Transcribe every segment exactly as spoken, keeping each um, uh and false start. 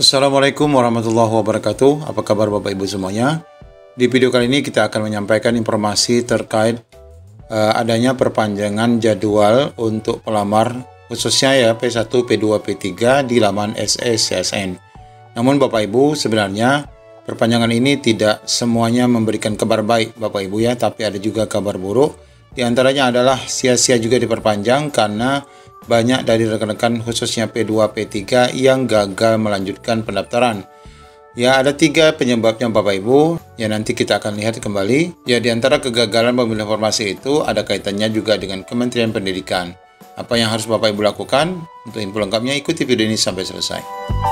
Assalamualaikum warahmatullahi wabarakatuh. Apa kabar Bapak Ibu semuanya? Di video kali ini kita akan menyampaikan informasi terkait uh, adanya perpanjangan jadwal untuk pelamar khususnya ya P satu, P dua, P tiga di laman S S C S N. Namun Bapak Ibu, sebenarnya perpanjangan ini tidak semuanya memberikan kabar baik Bapak Ibu ya, tapi ada juga kabar buruk. Di antaranya adalah sia-sia juga diperpanjang karena banyak dari rekan-rekan khususnya P dua, P tiga yang gagal melanjutkan pendaftaran. Ya, ada tiga penyebabnya Bapak Ibu, ya nanti kita akan lihat kembali. Ya, di antara kegagalan pemilihan formasi itu ada kaitannya juga dengan Kementerian Pendidikan. Apa yang harus Bapak Ibu lakukan? Untuk info lengkapnya ikuti video ini sampai selesai.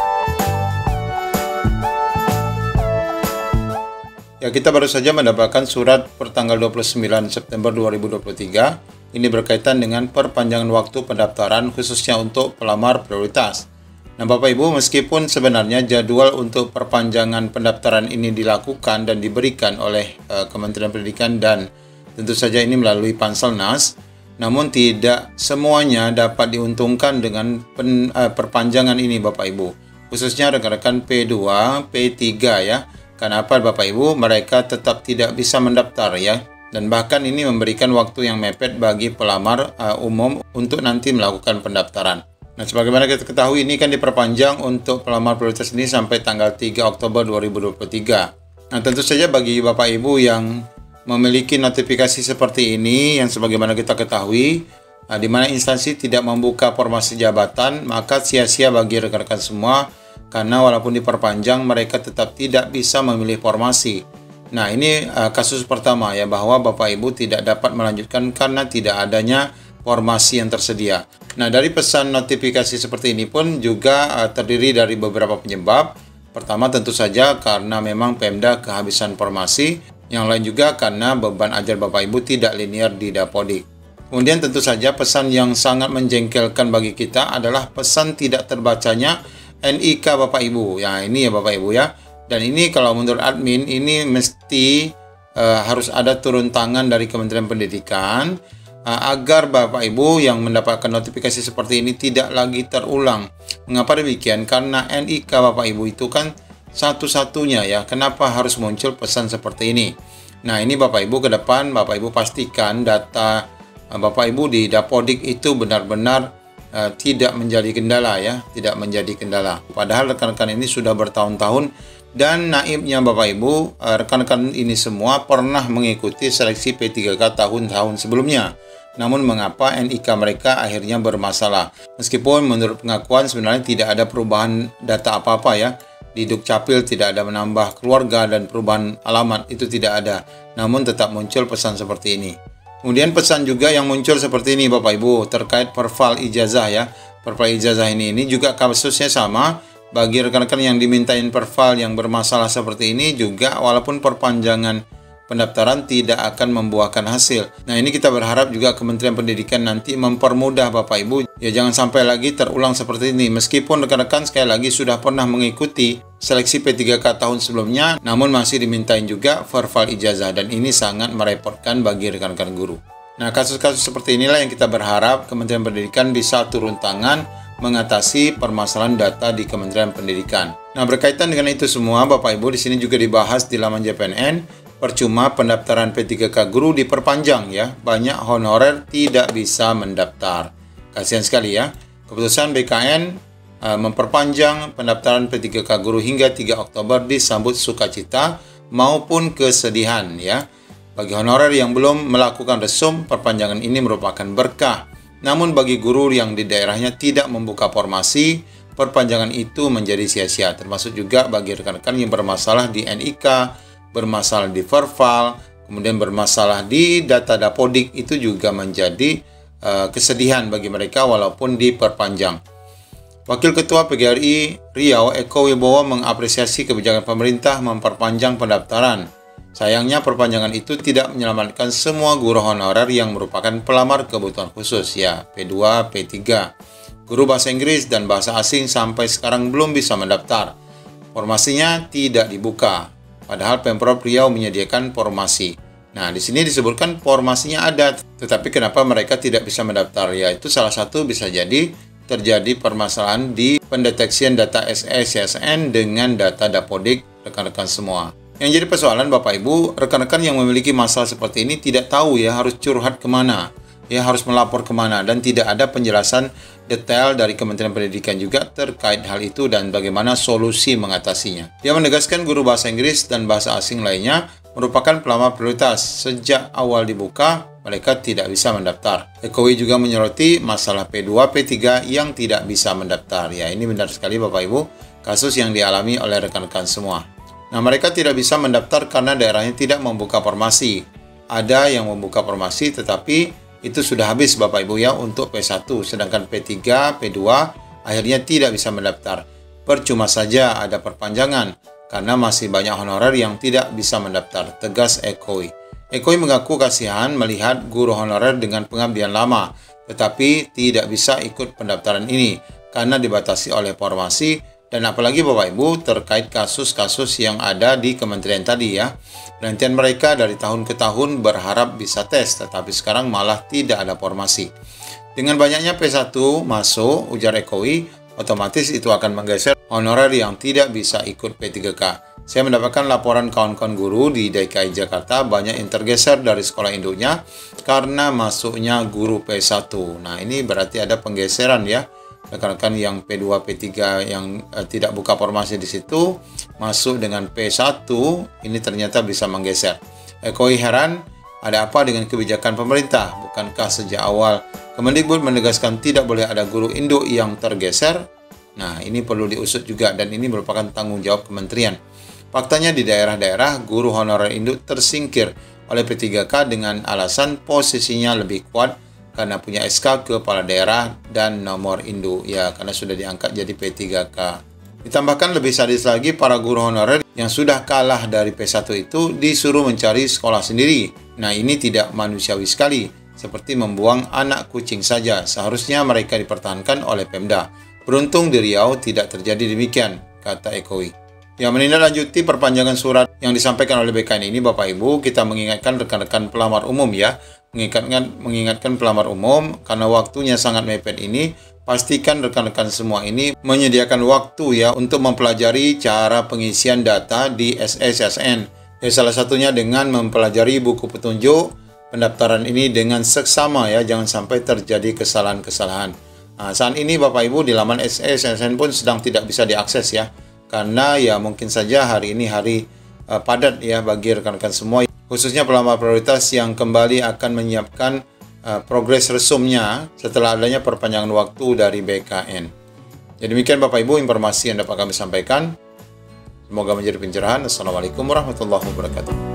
Ya, kita baru saja mendapatkan surat pertanggal dua puluh sembilan September dua ribu dua puluh tiga. Ini berkaitan dengan perpanjangan waktu pendaftaran khususnya untuk pelamar prioritas. Nah Bapak Ibu, meskipun sebenarnya jadwal untuk perpanjangan pendaftaran ini dilakukan dan diberikan oleh uh, Kementerian Pendidikan dan tentu saja ini melalui Panselnas, namun tidak semuanya dapat diuntungkan dengan pen, uh, perpanjangan ini Bapak Ibu. Khususnya rekan-rekan P dua, P tiga ya. Kenapa Bapak Ibu? Mereka tetap tidak bisa mendaftar ya. Dan bahkan ini memberikan waktu yang mepet bagi pelamar uh, umum untuk nanti melakukan pendaftaran. Nah, sebagaimana kita ketahui ini kan diperpanjang untuk pelamar prioritas ini sampai tanggal tiga Oktober dua ribu dua puluh tiga. Nah, tentu saja bagi Bapak Ibu yang memiliki notifikasi seperti ini, yang sebagaimana kita ketahui, nah, di mana instansi tidak membuka formasi jabatan, maka sia-sia bagi rekan-rekan semua, karena walaupun diperpanjang, mereka tetap tidak bisa memilih formasi. Nah, ini uh, kasus pertama ya, bahwa Bapak Ibu tidak dapat melanjutkan karena tidak adanya formasi yang tersedia. Nah, dari pesan notifikasi seperti ini pun juga uh, terdiri dari beberapa penyebab. Pertama tentu saja karena memang Pemda kehabisan formasi. Yang lain juga karena beban ajar Bapak Ibu tidak linear di Dapodik. Kemudian tentu saja pesan yang sangat menjengkelkan bagi kita adalah pesan tidak terbacanya N I K Bapak Ibu. Ya, ini ya Bapak Ibu ya. Dan ini kalau menurut admin ini mesti uh, harus ada turun tangan dari Kementerian Pendidikan uh, agar Bapak Ibu yang mendapatkan notifikasi seperti ini tidak lagi terulang. Mengapa demikian? Karena N I K Bapak Ibu itu kan satu-satunya ya. Kenapa harus muncul pesan seperti ini? Nah, ini Bapak Ibu ke depan Bapak Ibu pastikan data uh, Bapak Ibu di Dapodik itu benar-benar uh, tidak menjadi kendala ya, tidak menjadi kendala. Padahal rekan-rekan ini sudah bertahun-tahun. Dan naibnya Bapak Ibu, rekan-rekan ini semua pernah mengikuti seleksi P tiga K tahun-tahun sebelumnya. Namun mengapa N I K mereka akhirnya bermasalah? Meskipun menurut pengakuan sebenarnya tidak ada perubahan data apa-apa ya. Di Dukcapil tidak ada menambah keluarga dan perubahan alamat, itu tidak ada. Namun tetap muncul pesan seperti ini. Kemudian pesan juga yang muncul seperti ini Bapak Ibu, terkait perval ijazah ya. Perval ijazah ini, ini juga kasusnya sama. Bagi rekan-rekan yang dimintain perval yang bermasalah seperti ini juga walaupun perpanjangan pendaftaran tidak akan membuahkan hasil. Nah, ini kita berharap juga Kementerian Pendidikan nanti mempermudah Bapak Ibu. Ya jangan sampai lagi terulang seperti ini. Meskipun rekan-rekan sekali lagi sudah pernah mengikuti seleksi P tiga K tahun sebelumnya, namun masih dimintain juga perval ijazah dan ini sangat merepotkan bagi rekan-rekan guru. Nah, kasus-kasus seperti inilah yang kita berharap Kementerian Pendidikan bisa turun tangan mengatasi permasalahan data di Kementerian Pendidikan. Nah, berkaitan dengan itu semua, Bapak Ibu, di sini juga dibahas di laman J P N N, percuma pendaftaran P tiga K guru diperpanjang ya, banyak honorer tidak bisa mendaftar. Kasihan sekali ya. Keputusan B K N uh, memperpanjang pendaftaran P tiga K guru hingga tiga Oktober disambut sukacita maupun kesedihan ya. Bagi honorer yang belum melakukan resum, perpanjangan ini merupakan berkah. Namun bagi guru yang di daerahnya tidak membuka formasi, perpanjangan itu menjadi sia-sia. Termasuk juga bagi rekan-rekan yang bermasalah di N I K, bermasalah di perval, kemudian bermasalah di data Dapodik, itu juga menjadi uh, kesedihan bagi mereka walaupun diperpanjang. Wakil Ketua P G R I Riau Eko Wibowo mengapresiasi kebijakan pemerintah memperpanjang pendaftaran. Sayangnya perpanjangan itu tidak menyelamatkan semua guru honorer yang merupakan pelamar kebutuhan khusus ya, P dua, P tiga. Guru bahasa Inggris dan bahasa asing sampai sekarang belum bisa mendaftar. Formasinya tidak dibuka, padahal Pemprov Riau menyediakan formasi. Nah, di sini disebutkan formasinya ada, tetapi kenapa mereka tidak bisa mendaftar? Ya, itu salah satu bisa jadi terjadi permasalahan di pendeteksian data S S C S N dengan data Dapodik rekan-rekan semua. Yang jadi persoalan Bapak Ibu, rekan-rekan yang memiliki masalah seperti ini tidak tahu ya harus curhat kemana, ya harus melapor kemana, dan tidak ada penjelasan detail dari Kementerian Pendidikan juga terkait hal itu dan bagaimana solusi mengatasinya. Dia menegaskan guru bahasa Inggris dan bahasa asing lainnya merupakan pelamar prioritas. Sejak awal dibuka, mereka tidak bisa mendaftar. Ekowi juga menyoroti masalah P dua P tiga yang tidak bisa mendaftar. Ya, ini benar sekali Bapak Ibu, kasus yang dialami oleh rekan-rekan semua. Nah, mereka tidak bisa mendaftar karena daerahnya tidak membuka formasi. Ada yang membuka formasi tetapi itu sudah habis Bapak Ibu ya untuk P satu, sedangkan P tiga, P dua akhirnya tidak bisa mendaftar. Percuma saja ada perpanjangan karena masih banyak honorer yang tidak bisa mendaftar, tegas Ekowi. Ekowi mengaku kasihan melihat guru honorer dengan pengabdian lama, tetapi tidak bisa ikut pendaftaran ini karena dibatasi oleh formasi. Dan apalagi Bapak Ibu terkait kasus-kasus yang ada di kementerian tadi ya. Penantian mereka dari tahun ke tahun berharap bisa tes, tetapi sekarang malah tidak ada formasi. Dengan banyaknya P satu masuk, ujar Ekowi, otomatis itu akan menggeser honorer yang tidak bisa ikut P tiga K. Saya mendapatkan laporan kawan-kawan guru di D K I Jakarta banyak yang tergeser dari sekolah induknya karena masuknya guru P satu. Nah, ini berarti ada penggeseran ya. Rekan-rekan yang P dua P tiga yang uh, tidak buka formasi di situ masuk dengan P satu, ini ternyata bisa menggeser. Ekowi heran, ada apa dengan kebijakan pemerintah? Bukankah sejak awal Kemendikbud menegaskan tidak boleh ada guru induk yang tergeser? Nah, ini perlu diusut juga dan ini merupakan tanggung jawab kementerian. Faktanya di daerah-daerah guru honorer induk tersingkir oleh P tiga K dengan alasan posisinya lebih kuat karena punya S K kepala daerah dan nomor induk, ya karena sudah diangkat jadi P tiga K. Ditambahkan lebih sadis lagi, para guru honorer yang sudah kalah dari P satu itu disuruh mencari sekolah sendiri. Nah, ini tidak manusiawi sekali, seperti membuang anak kucing saja. Seharusnya mereka dipertahankan oleh Pemda. Beruntung di Riau tidak terjadi demikian, kata Ekowi. Yang menindaklanjuti perpanjangan surat yang disampaikan oleh B K N ini, Bapak Ibu, kita mengingatkan rekan-rekan pelamar umum ya, mengingatkan mengingatkan pelamar umum karena waktunya sangat mepet ini, pastikan rekan-rekan semua ini menyediakan waktu ya untuk mempelajari cara pengisian data di S S C S N. Ya, salah satunya dengan mempelajari buku petunjuk pendaftaran ini dengan seksama ya, jangan sampai terjadi kesalahan-kesalahan. Nah, saat ini Bapak Ibu di laman S S C S N pun sedang tidak bisa diakses ya. Karena ya mungkin saja hari ini hari uh, padat ya bagi rekan-rekan semua, khususnya pelamar prioritas yang kembali akan menyiapkan uh, progres resumnya setelah adanya perpanjangan waktu dari B K N. Jadi demikian Bapak Ibu informasi yang dapat kami sampaikan. Semoga menjadi pencerahan. Assalamualaikum warahmatullahi wabarakatuh.